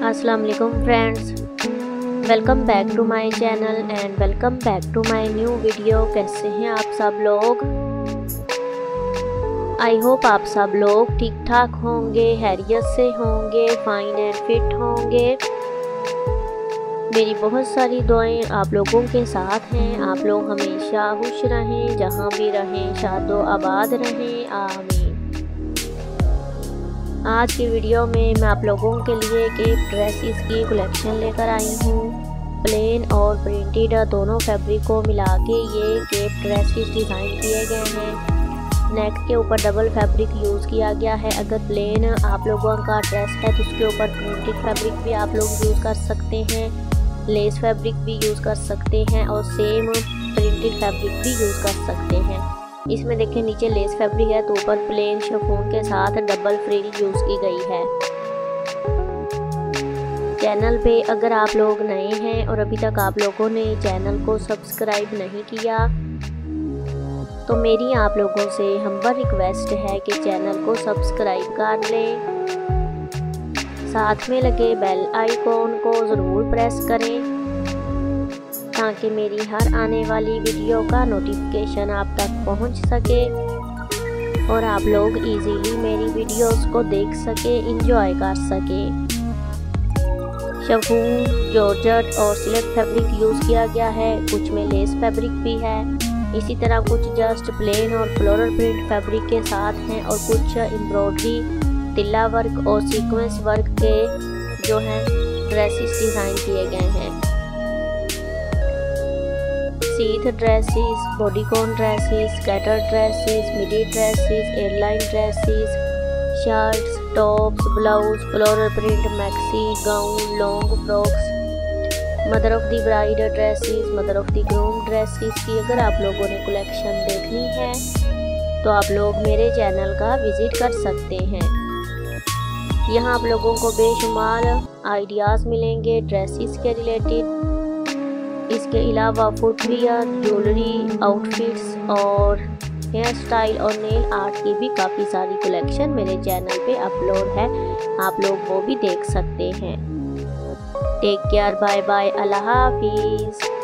अस्सलाम वालेकुम friends, welcome back to my channel and welcome back to my new video. कैसे हैं आप सब लोग? आई होप आप सब लोग ठीक ठाक होंगे, हैरियत से होंगे, फाइन एंड फिट होंगे। मेरी बहुत सारी दुआएं आप लोगों के साथ हैं। आप लोग हमेशा खुश रहें, जहां भी रहें शादो आबाद रहें, आमीन। आज की वीडियो में मैं आप लोगों के लिए केप ड्रेसेस की कलेक्शन लेकर आई हूँ। प्लेन और प्रिंटेड दोनों फैब्रिक को मिला के ये केप ड्रेसेस डिज़ाइन किए गए हैं। नेक के ऊपर डबल फैब्रिक यूज़ किया गया है। अगर प्लेन आप लोगों का ड्रेस है तो उसके ऊपर प्रिंटेड फैब्रिक भी आप लोग यूज़ कर सकते हैं, लेस फैब्रिक भी यूज़ कर सकते हैं और सेम प्रिंटेड फैब्रिक भी यूज़ कर सकते हैं। इसमें देखिए नीचे लेस फैब्रिक है तो ऊपर प्लेन शिफॉन के साथ डबल फ्रिल यूज़ की गई है। चैनल पे अगर आप लोग नए हैं और अभी तक आप लोगों ने चैनल को सब्सक्राइब नहीं किया तो मेरी आप लोगों से हम्बल रिक्वेस्ट है कि चैनल को सब्सक्राइब कर लें। साथ में लगे बेल आइकॉन को ज़रूर प्रेस करें ताकि मेरी हर आने वाली वीडियो का नोटिफिकेशन आप तक पहुंच सके और आप लोग इजीली मेरी वीडियोस को देख सके, एंजॉय कर सके। शिफॉन, जॉर्जेट और सिल्क फैब्रिक यूज़ किया गया है, कुछ में लेस फैब्रिक भी है। इसी तरह कुछ जस्ट प्लेन और फ्लोरल प्रिंट फैब्रिक के साथ हैं और कुछ एम्ब्रॉयडरी, तिल्ला वर्क और सीक्वेंस वर्क के जो हैं ड्रेसेस डिज़ाइन किए गए हैं। Sheath dresses, bodycon dresses, scatter dresses, midi dresses, airline dresses, shirts, tops, blouse, floral print, maxi, gown, long frocks, mother of the bride dresses, mother of the groom dresses की अगर आप लोगों ने collection देखनी है तो आप लोग मेरे चैनल का विजिट कर सकते हैं। यहाँ आप लोगों को बेशुमार आइडियाज़ मिलेंगे ड्रेसेस के रिलेटेड। इसके अलावा फुटवियर, ज्वेलरी, आउटफिट्स और हेयर स्टाइल और नेल आर्ट की भी काफ़ी सारी कलेक्शन मेरे चैनल पे अपलोड है, आप लोग वो भी देख सकते हैं। टेक केयर, बाय बाय, अल्लाह हाफिज़।